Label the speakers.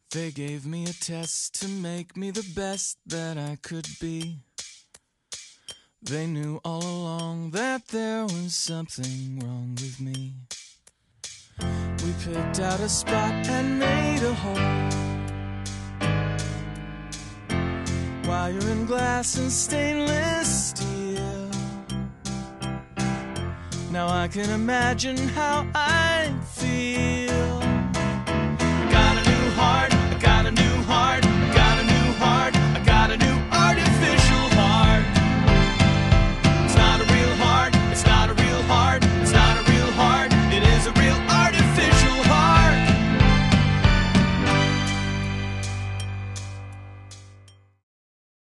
Speaker 1: They gave me a test to make me the best that I could be. They knew all along that there was something wrong with me. We picked out a spot and made a hole. Wire and glass and stainless steel. Now I can imagine how I feel. Got a new heart